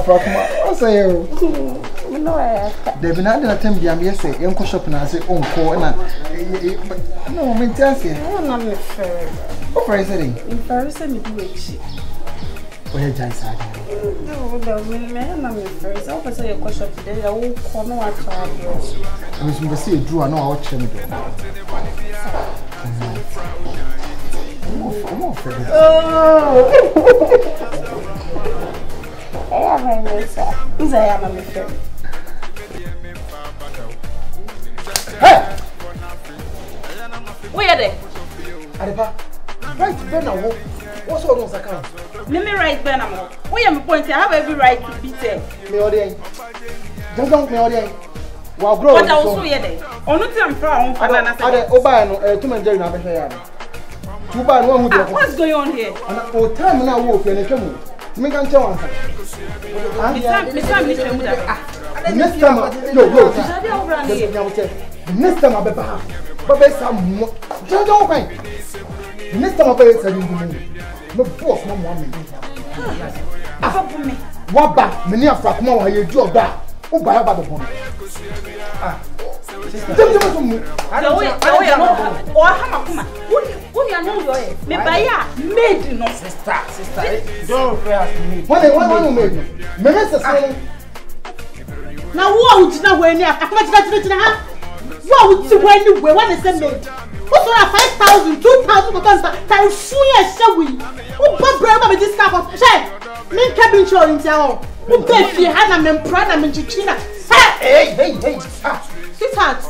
I say you. No, They be not that time. Be say you go shop na say unko na. No, me tell you. I'm not my fair. What for is it? In Paris, me do it. Where you just at? No, me I'm not my fair. So I say you go shop today. I will come and try it. I was going to say Drew. I know how to me. I'm afraid. Oh. I am my sir. Who's I am my fair? Hey! Where are they? Adepa, right Benamo. What's all those accounts? Let me write Benamo. Where am I pointing? I have every right to be there. Me order. Don't me order. Wow, grow. But I also hear them. On not I'm from Fanana. Ade Oba no 2 men jerry na be hwe ya. 2 ba no hu de. What's going on here? Ana o time na wo ofie na twemu. Me kan che wan sa. Next time, yo. Next time I be back. But be some don't kind. Next time I be saying to me. No boss no one me. Afa me. What back? Me ni afra kuma wa ye ju oba. O ba ya ba do bon. Ah. Dem so mu. O ha makuma. Who ya know yo me ba ya made no sister. Don't fear me. When made. Me na say now what would you when you ha? What would you when you when is made? What's on 5,000, 2,000 because time fuya shawi. Who bought bread with this stuff of check? Me cabin show in town. Who bet you had a man prana and chichina? Hey. Sweetheart.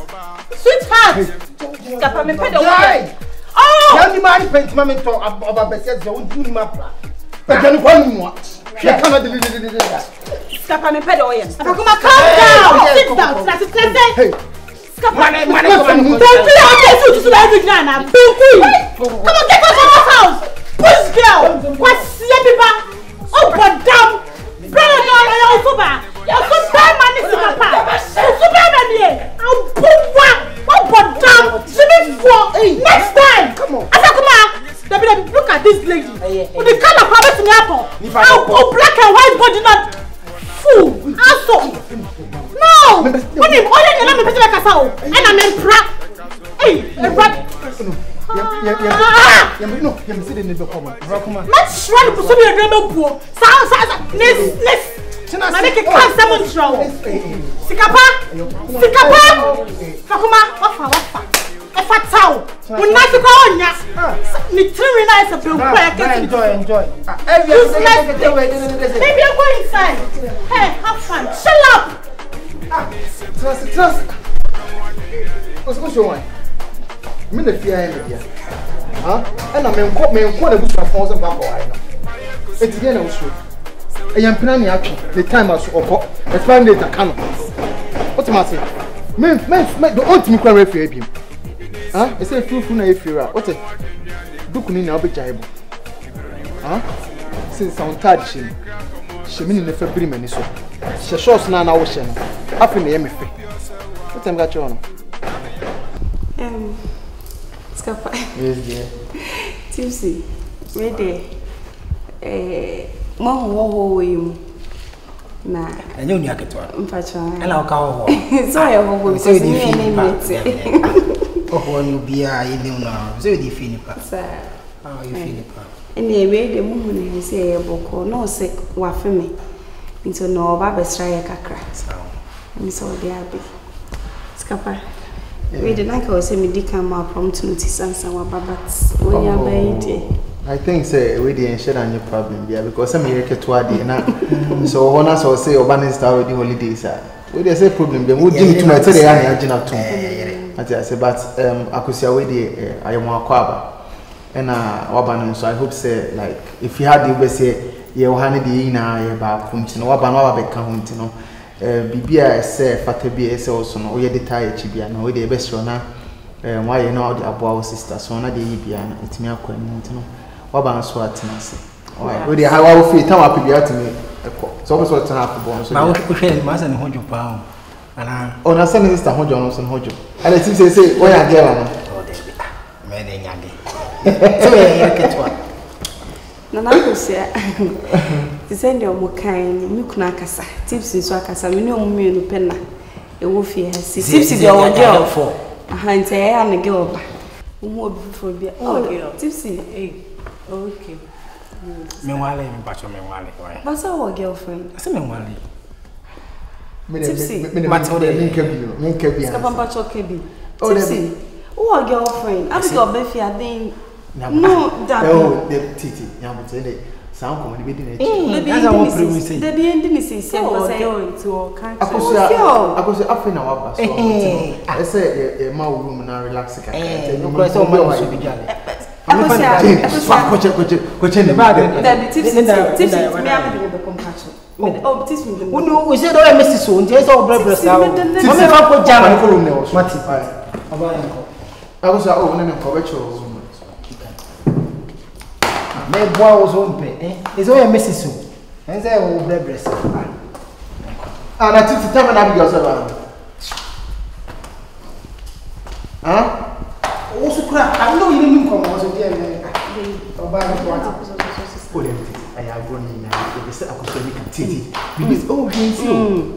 Scapa me pedo. Oh! Young man paint mammy talk about besides your own doing my plan. But then one she cannot deliver that. Scapa me pedo. Calm down. Sit down. That's it. Hey. Scapa me don't you to every night. Come on, get out of my house. Push girl. What's your oh, but damn. Brother, you're so bad. You're so bad, man. This is my papa. So bad, man. I'll put one. Oh, but damn. Next time. Come on. Look at this lady. With the kind of habit in the apple. I'll black and white body not. Fool. Asshole. No. When you order the lamb, like a sow. And I'm in prep. Hey, a rat. Let's try to put a rebel pool. Let's make a car someone show. Sikapa. Fakuma. If I tell, when not to go on ya, literally nice of your enjoy. Maybe I'm going inside. Hey, have fun. Shut up. Trust. What's your one? Me the fear here. And I'm in court, me quite a bush of force and bamboo. It's the end of the show. I am planning action. The time I saw a fine day to come. What's the matter? Men, the ultimate crime refuge. It's a fool na if you're what a book in our bechible. Since I'm touched him, she meaning the February many so. She shows now ocean. Half in the MFA. What time got you on? Scapa. Yes, dear. Tipsy. Ready. Mo you. Nah. I know you are getting one. Hello, cow. Sorry, I won't say anything. Oh, you be a you know, so you feel it. Sir. How you feel it? Anyway, the moon is a book or no sick, waffle me. Into no Baba try a crack. And so they are big. Scapa. We did not go send me decam out from to notice and some babats when you're baby. I think say we didn't share on your problem there because some here get to now. So when I saw say Obanis start the holidays. We dey say problem dem we dey too much say ya na agina to. I say but akusia we dey ayemo akwaba. And waba no so I hope say like if you had the say ye wo hane dey na ye ba kunti no waba no waba be ka hunti no bibia say fata bi say also no we dey tie echi bia na we dey be sure na why you know the abo sister so na dey bia na etimi akwa ni no waba no so atenase. Why we dey how we fit time api bia timi so we so tena akbo so ba wo hwe ma san hojo pa o ana ona san sister hojo no so hojo and it say when you girl no me dey nyade so we get one Na na ko se. Ti send your mokan mi kuna kasa. Tips so akasa me ne omu no penna. E wo fie ha si. Tips dey o girl for. Aha nte ya na girl ba. Omu obi for bia. Oh girl. Tips okay. Me wale me pacho me wale. What's our girlfriend? I say me wale. Tipsy. Me Skapa pacho kebi. Tipsy. Who a girlfriend? I be go be fia den. No, that. Oh, the titi. Nyambo tene. Sound come be dey. That's what we say. The be ending say say go to can't. Akoso afi na waba so. I say e ma room na relax ka. No go say o ma so be jale. Koche ne ba de. The tipsy me am the compassion. Oh, tipsy me. We say don't miss so. Nje say o brother sa. O me fa ko jam ko room ne o. Mati. Aba yanko. Akoso o ne ko be cho. Me boa was on pay, It's all a messy so. And say, oh, breast. And I took the time and I be yourself. Huh? Also, crap. I know you didn't come also there. I have grown in now. They say I could make a titty. Because, oh, he's you.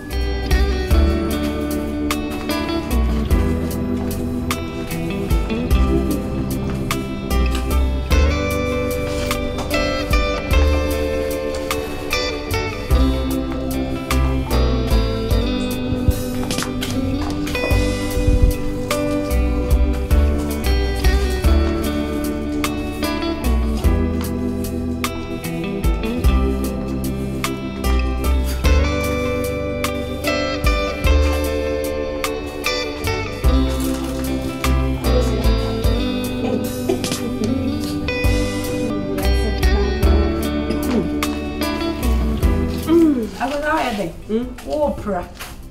Opera.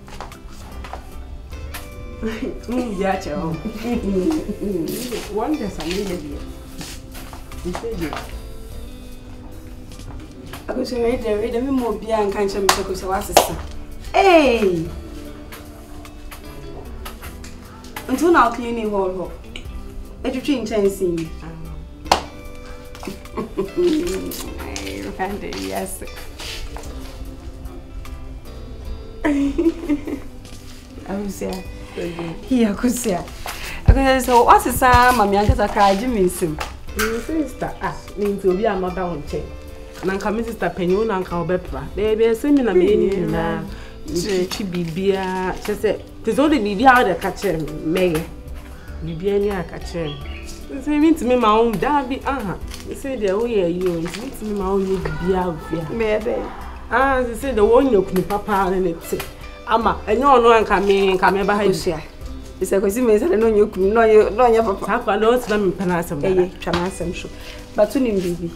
Yeah, child. One does a million. I go say read the more beer and can't show me to go assistant. Hey! Until now, cleaning hall. Education changing. Yes. I was say, here, could say. I could say, what's the same? Mammy, I just a cry, Jimmy. Sister, means to be a mother on chain. And I'm coming to Penyon and Calbepra. They are similar meaning now. Beer, she said, there's only be out the catcher, May. Be any catcher. Say, mean to me, my own Darby. They say, the way you and to me, my own be out here. Maybe. They say the one you can papa and it. Ama, and no one come behind you. It's a question, I know you could know your papa. I know them penasum, Chamasam show. But to him, baby.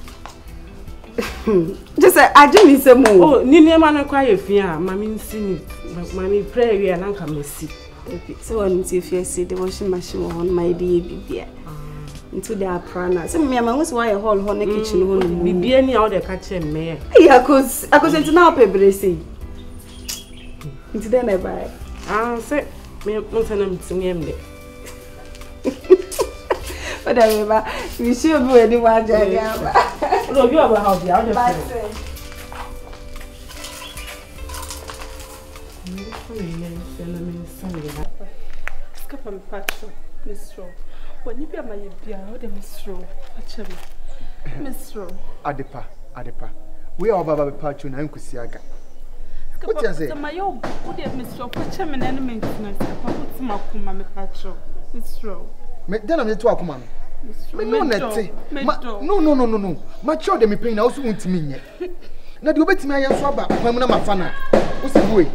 Just I do miss a more. Oh, Nina man quiet fear, Mammy sing, Mammy pray and Uncle Missy. So on if you see the washing machine on my baby. Into their prana. Some me was why a whole honey kitchen home be any other catching me. I could into now paper say. Into then I buy. Say, me not them to me. But I remember, we should be anyone. No, you are how the other Miss Rowe. When you be my dear, Miss Rowe, Miss Rowe. Adepa. We are Baba Pachu and Kusiaga. What you say? My old Miss Rowe, which I'm an enemy tonight. I put some up from my Pachu. Miss Rowe. Then I'm the 12 man. No. My child, me pain also won't mean yet. Now, you bet me I am so about my fana. What's the way?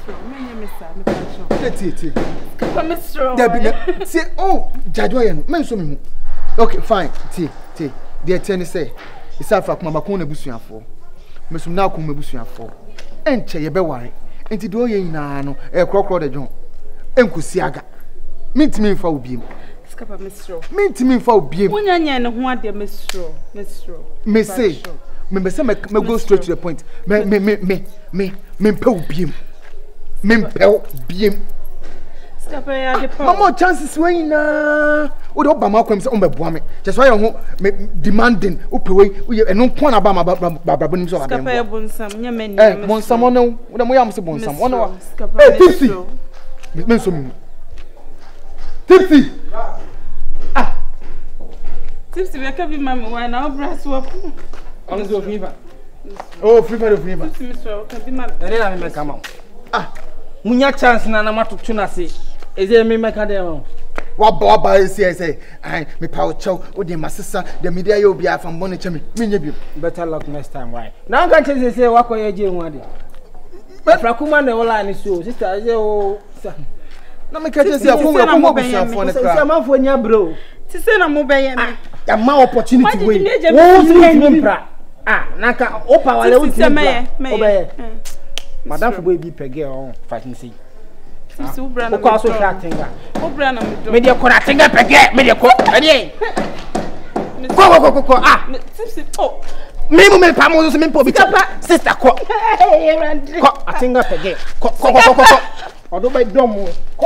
Miss Rowe. Say, oh, Jadwayan, mention me. Okay, fine. T. Dear tennis say, it's a fact, Mamma Kona Busian for. Miss Nakum Busian for. And Che Bewai, and to do ye nano, a crocodile John. And Kusiaga. Meet me for beam. Miss Rowe. Meet me for beam. When I know what dear Miss Rowe. May say, me go straight to the point. Me, pel beam. Mama chances when we don't bama kwem se ombe me. Just why you demanding upewe e no pon aba ma baba nim so aba. Skapa bonsam nya mani. Bonsam ono we mo yam se bonsam ono. Tipsy. Men so mi. Tipsy. Ah. Tipsy we ka bi mama wa na obra so apu. Ono so fifa. Oh, fifa do fifa. Tipsy so ka bi mama. Ere na me kama. Ah. Munya chance na matutu na se. Eze me meka dem. Waba say I me power chow o de masesa the media you be afam bone chemi menye bi. Better luck next time. Why? Now can say wakoye je hu ade. Afrakuma na wala ni so sister say o na me ka je say afon we ko mo busuafo ne kra. Say manfo nya bro. Ti say na mo be ye me. Ya ma opportunity wey. Wo si mpra. Ah, naka o power le wo ti mpra. O be. Madam for boy bi pege on fighting say. Tipsy ubra na. Ko aso shatinga. Ubra na me do. Me de ko ratinga pege, me de ko. Ade. Ko. Ah, Tipsy. Oh. Me mo me pa mo so me po bi sister ko. Ko atinga pege. Ko. Odo ba dom ko.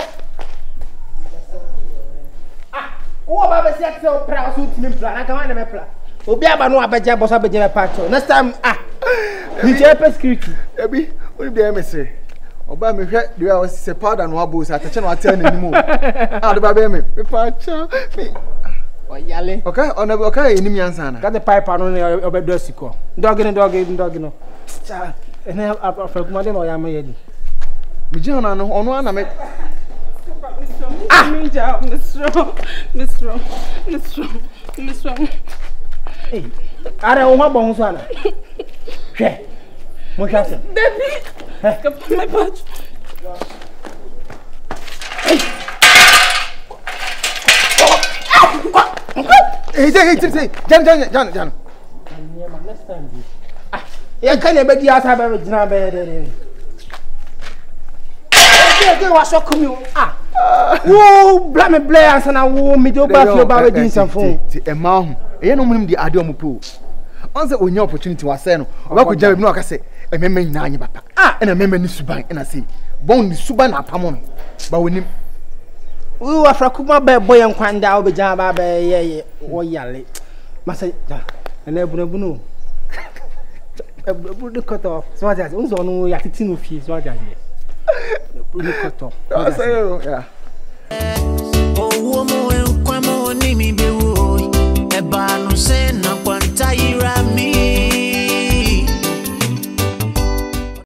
Ah, wo ba be se ate o pra so ti me pra na ka ma na me pra. Obi aba no abeja boso abeja me patch. Next time ni chepe security. Ebi, o bi am say. Oba me hwe de wa se powder no abo sa tache no ate na nimu. Ah, do ba be me patch me. Oyale. Okay, okay, enim yansa na. Got the pipe no obedo siko. Dog no. Cha, ene afakuma de no ya ma yedi. Me jana no ono na me. Ah, me ja, Mr. Hey, ara o ma bon so ana. Hwe. Mo chase. Baby. Skapa me patch. Hey, Jan. Next time. Ah, ya kan e be di asa be gina be de. Ke wa so kumi o. Ah. Wo bla me bla ansa na wo me do ba fio ba we din sanfo. Ti e ma hu. E no munim di ade o mo po. On say onya opportunity wa say no. Oba ko jabe no aka say e memma nyina anye papa. Ah, e na memma ni suban e na say. Bon ni suban na apamo no. Ba wonim. Wo afrakuma be boy nkwanda obejan ba be ye wo yale. Masa ja. Ene bunabuno. Ebu de koto. So what is? Unzo no ya titi no fie so what is? Ebu de koto. I say yeah. Oh,